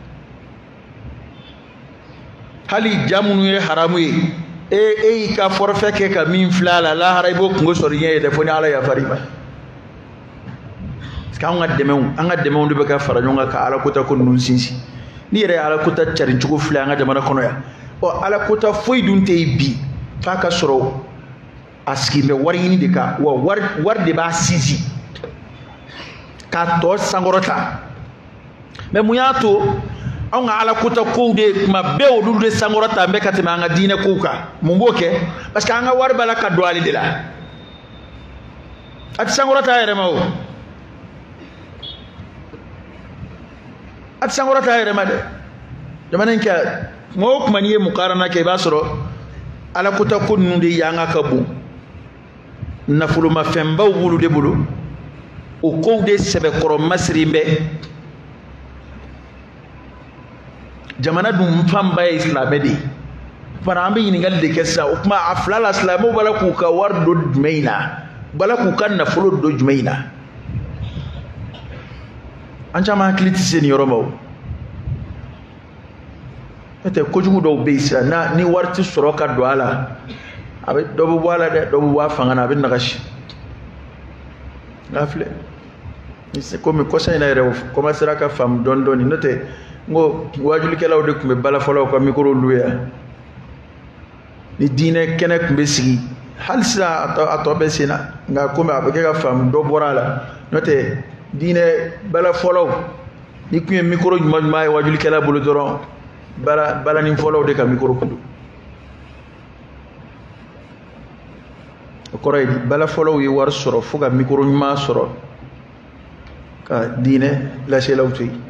hali ja minnu ye haramu ye e ka forfait kɛ ka min filɛ a la lahara i b'o kungo sɔrɔ i ɲɛ ye dɛ fo ni ala yafar'i ma parce que an ka dɛmɛw de bɛ ka fara ɲɔgɔn kan ka alakota ko ninnu sinsin ni yɛrɛ ye alakota carin cogo filɛ an ka jamana kɔnɔ yan alakota foyi dun tɛ yen bi f'a ka sɔrɔ a sigilen bɛ wari ɲini de kan wa wari de b'a sinsin k'a tɔ sankɔrɔta mais mun y'a to an ka alakota kow de kuma bɛɛ olu de sankɔrɔta bɛ ka tɛmɛ an ka diinɛ kow kan mun b'o kɛ parce que an ka wari b'a la ka don ale de la a tɛ sankɔrɔta a yɛrɛ ma o a tɛ sankɔrɔta a yɛrɛ ma dɛ jamana in kɛ kuma o kuma n'i ye mukarana kɛ i b'a sɔrɔ alakota ko ninnu de yanga ka bon nafolomafɛnbaw b'olu de bolo o kow de sɛbɛkɔrɔ masiri bɛ jamana dun fanba ye silamɛ de ye fana an bɛ ɲininkali de kɛ sisan o kuma a fila la silamɛw b'a la k'u ka wari don jumɛn in na b'a la k'u ka nafolo don jumɛn in na an caman hakili tɛ se nin yɔrɔ ma o n'o tɛ kojugu dɔw bɛ yen sisan ni wari tɛ sɔrɔ ka don a la a bɛ dɔ bɛ bɔ a la dɛ dɔ bɛ bɔ a fanga na a bɛ nagasi nka filɛ komi kɔsa in na yɛrɛ o commencera ka faamu dɔɔni dɔɔni n'o tɛ n ko wajulikɛlaw de tun bɛ balafɔlaw ka micro loué yan ni diinɛ kɛnɛ tun bɛ sigi hali sisan a tɔ bɛ sen na nka komi a bɛ kɛ ka faamu dɔ bɔra a la n'o tɛ diinɛ balafɔlaw ni tun ye micro ɲuman ɲuman ye wajulikɛla bolo dɔrɔn balani fɔlaw de ka micro kun don o kɔrɔ ye balafɔlaw ye wari sɔrɔ fo ka micro ɲuman sɔrɔ ka diinɛ laselaw to yen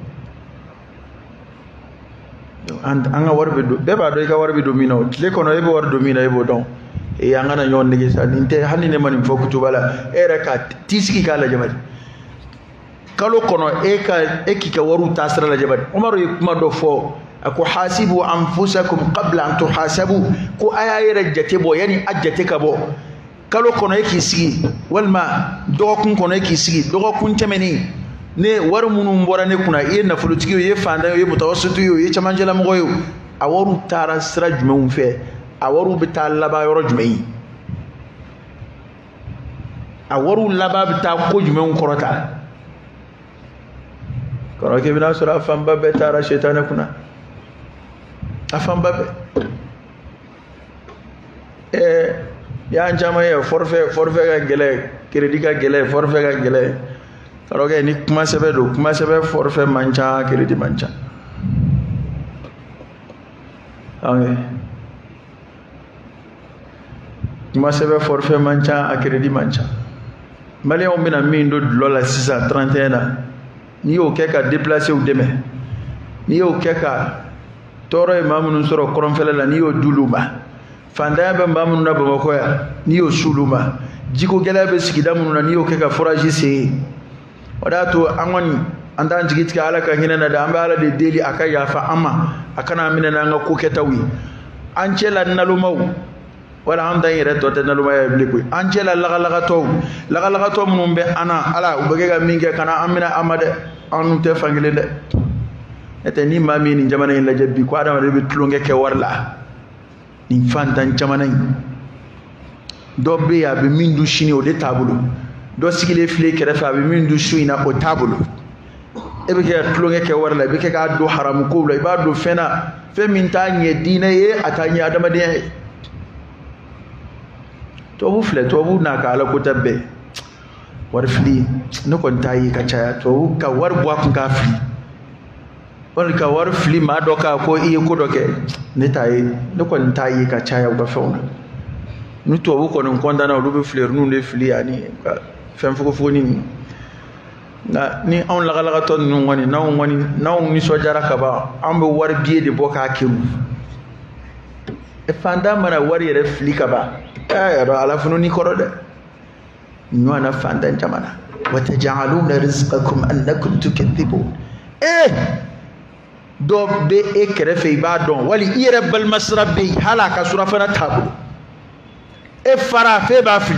an ka wari bɛ don bɛɛ b'a dɔn i ka wari bɛ don min na o tile kɔnɔ e bɛ wari don min na e b'o dɔn an kana ɲɔgɔn nege sa nin tɛ hali ni ne ma nin fɔ kutuba la e yɛrɛ ka t'i sigi k'a lajɛ bani kalo kɔnɔ e k'i ka wariw taa sira lajɛ bani Umaru ye kuma dɔ fɔ a ko hasibu anfusakum qabla an tuhasabu ko a y'a yɛrɛ jate bɔ yanni a jate ka bɔ kalo kono yake sigi walma dogokun kono yake sigi dogokun temeni ne war munun bora ne kuna ye nafolo tigi ye fanda ye mutawassitu ye chamanjela mo yo awaru tara sira jumɛnw fɛ awaru bɛ taa laban yɔrɔ jumɛn ye awaru laban bɛ taa ko jumɛnw kɔrɔta kɔrɔ kɛ bɛna sɔrɔ a fanba bɛɛ taara shetane kunna a fanba bɛɛ y'an caman ye forfait ka gɛlɛ crédit ka gɛlɛ forfait ka gɛlɛ kɔrɔ kɛ ni kuma sɛbɛn don kuma sɛbɛn forfait man ca crédit man ca kuma sɛbɛn forfait man ca a crédit man ca maliyɛnw bɛna min don dulɔ la sisan 31 na n'i y'o kɛ ka déplacer u dɛmɛ n'i y'o kɛ ka tɔɔrɔ ye maa minnu sɔrɔ kɔrɔnfɛla la n'i y'o d'ulu ma fantanya bɛ maa minnu na Bamakɔ yan n'i y'o s'ulu ma jiko gɛlɛya bɛ sigida minnu na n'i y'o kɛ ka forage sen o de y'a to an kɔni an t'an jigi tigɛ Ala ka hinɛ na dɛ an bɛ Ala de deli a ka yafa an ma a kana minɛ n'an ka ko kɛtaw ye an cɛ la nalomaw wala an t'an yɛrɛ tɔ tɛ nalomaya ye bilen koyi an cɛ la lagalagatɔ minnu bɛ an na Ala u bɛ kɛ ka min kɛ kana an minɛ an ma dɛ an n'u tɛ fankelen dɛ n'o ni maa min nin jamana in lajɛ bi ko adamaden bɛ tulonkɛ kɛ wari la nin fantan jamana in dɔ bɛ yen a bɛ min dun sini o de t'a bolo dɔ sigilen filɛ kɛrɛfɛ a bɛ min dun su in na o t'a bolo e bɛ kɛ ka tulonkɛ kɛ wari la i bɛ kɛ k'a don haramu kow la i b'a don fɛn na fɛn min t'a ɲɛ diinɛ ye a t'a ɲɛ adamadenya ye tubabu filɛ tubabu n'a ka ala ko tɛ bɛɛ wari fili ne kɔni t'a ye ka caya tubabu ka wari bɔ a kun k'a fili wali ka wari fili maa dɔ k'a ko i ye ko dɔ kɛ ne t'a ye ne kɔni t'a ye ka caya u ka fɛnw na ni tubabu kɔni kɔntanna olu bɛ filɛriniw de fili ani ka fɛn fogofogoni ninnu nka ni anw lagalagatɔ ninnu kɔni n'anw nisɔndiyara ka ban anw bɛ wari biye de bɔ k'a kɛru fantan mana wari yɛrɛ fili ka ban yɔrɔ ala fununi kɔrɔ dɛ ɲɔgɔnna fantan jamana watajaluna rizqakum annakum tukadhibun dɔ bɛ e kɛrɛfɛ i b'a dɔn wali i yɛrɛ balimasira bɛ yen hali a ka surafana t'a bolo e fara f'e b'a fili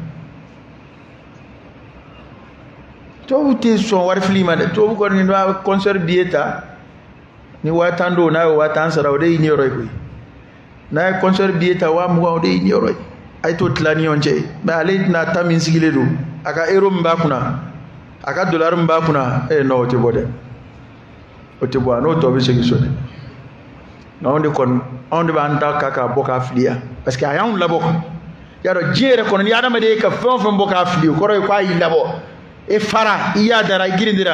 tubabu tɛ sɔn wari fili ma dɛ tubabu kɔni n'a concert billet ta ni 50 don n'a ye 50 sara o de y'i ɲɛyɔrɔ ye koyi n'a ye concert billet ta 20 o de y'i ɲɛyɔrɔ ye a ye t'o tila ni ɲɔgɔn cɛ mais ale tɛna ta min sigilen don a ka euro min b'a kunna a ka dollar min b'a kunna non o tɛ bɔ dɛ o tɛ bɔ n'o tɔ bɛ segin so dɛ anw de b'an ta k'a bɔ k'a fili yan parce que a y'anw labɔ y'a dɔn diɲɛ yɛrɛ kɔnɔ ni adamaden ye ka fɛn o fɛn bɔ k'a fili o kɔrɔ ye k'a y'i labɔ e fara i y'a dara i girindira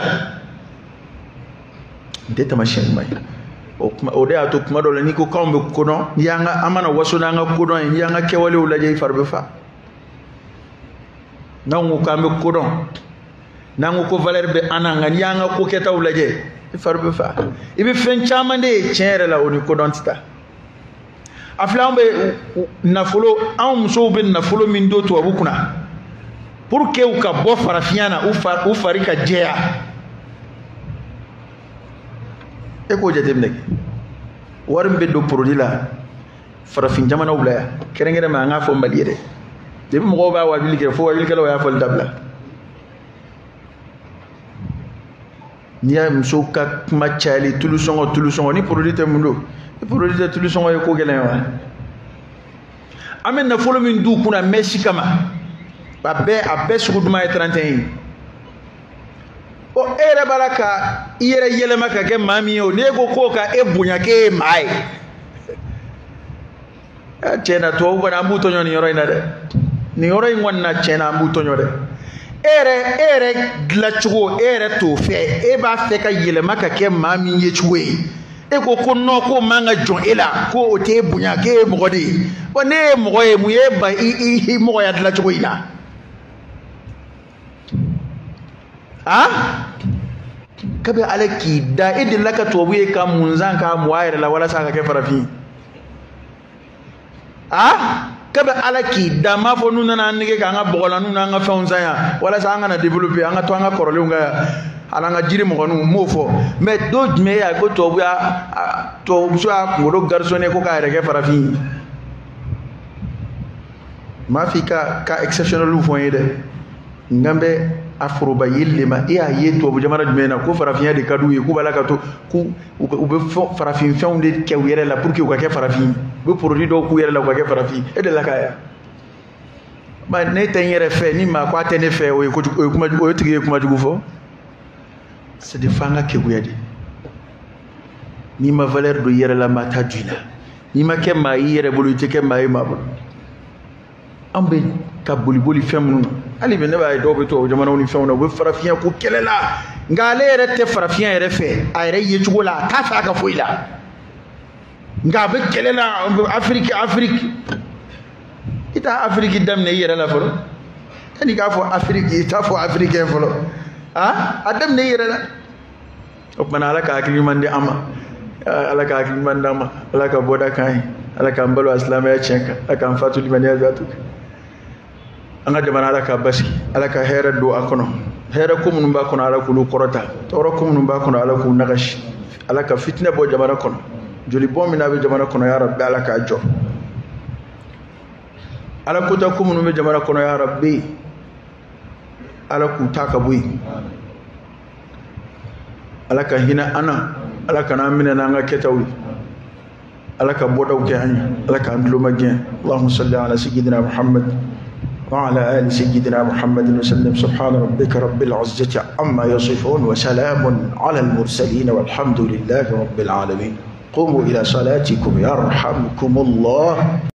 n tɛ taamasiyɛn ɲuman ye o de y'a to kuma dɔw la n'i ko k'anw bɛ kodɔn an mana waso n'an ka kodɔn ye n'i y'an ka kɛwalew lajɛ i fari bɛ fa n'anw ko k'an bɛ kodɔn n'an ko ko valeur bɛ an na nka n'i y'an ka ko kɛtaw lajɛ i fari bɛ fa i bɛ fɛn caman de ye tiɲɛ yɛrɛ la o ni kodɔn tɛ taa a filɛ anw bɛ nafolo anw musow bɛ nafolo min don tubabu kunna pour que u ka bɔ farafinya na u fari ka jɛya e k'o jateminɛ kɛ wari min bɛ don produit la farafin jamanaw la yan kɛrɛnkɛrɛnma an k'a fɔ Mali yɛrɛ depuis mɔgɔw b'a wajuli kɛ fo wajulikɛlaw y'a fɔli dabila n'i y'a muso ka kuma cayali tulu sɔngɔ ni produit tɛ mun don ni produit tɛ tulu sɔngɔ ye ko gɛlɛn wa an bɛ nafolo min d'u kunna mɛsi kama a bɛɛ sugu duman ye 31 ye e yɛrɛ b'a la ka i yɛrɛ yɛlɛma ka kɛ maa min ye o n'e ko k'o ka e bonya k'e ye maa ye tiɲɛ na tubabu kɔni an b'u tɔɲɔ nin yɔrɔ in na dɛ nin yɔrɔ in kɔni na tiɲɛ na an b'u tɔɲɔ dɛ e yɛrɛ dilancogo e yɛrɛ t'o fɛ e b'a fɛ ka yɛlɛma ka kɛ maa min ye cogo ye e ko non k'o man ka jɔn e la ko o t'e bonya k'e ye mɔgɔ de ye wa ne ye mɔgɔ ye mun ye ba i mɔgɔya dilancogo in na kabe ala k'i da e delila ka tubabu ye ka munzan k'a muwa yɛrɛ la walasa a ka kɛ farafin kabe ala k'i da m'a fɔ n'u nana an nege k'an ka bɔgɔ la n'u n'an ka fɛnw san yan walasa an kana développer an ka to an ka kɔrɔlenw ka yan an ka jiri mɔgɔninw m'o fɔ mais do jumɛn ye a ko tubabuso y'a kunkolo garçonné ko k'a yɛrɛ kɛ farafin ye ma fi ka exceptional lu fo yede ngambe afro ba yillima iya yeto bu jamana jumena ko farafin de kadu ye ku balaka to ku ube farafin fewde ke yere la pour que ko ke farafin be produit do ku yere la ko ke farafin e de la kaya ba ne ten yere fe ni ma ko atene fe o ko kuma o tigi kuma jugu fo c'est de fanga ke ku yede ni ma valeur do yere la mata dina ni ma ke ma yere bolu te ke ma ma ambe ka boli fem ali be ne ba do be to jamana woni fem no be farafien ko kelela ngale yere te farafien yere fe ayre yetugo la ta fa ka foila nga be kelela Afrique ita Afrique dam ne yere la folo tani ka fo Afrique ita fo africain folo adam ne yere la ok manala ka akili mande ama ala ka akili mandama ala ka boda kai ala ka mbalo islama ya chenka ala ka mfatu limania zatu anga jamana ala ka baski ala ka hera do akono hera ko mun ba kono ala kulu korota toro ko mun ba kono ala ku nagashi ala ka fitna bo jamana kono joli bo mina be jamana kono ya rabbi ala ka jo ala ko ta ko mun be jamana kono ya rabbi ala ku taka buyi ala ka hina ana ala ka na mina na nga ketawi ala ka bodaw ke hani ala ka andlo magien allahumma salli ala sayyidina muhammad وعلى آل سيدنا محمد وسلم سبحان ربك رب العزة عما يصفون وسلام على المرسلين والحمد لله رب العالمين قوموا إلى صلاتكم يرحمكم الله.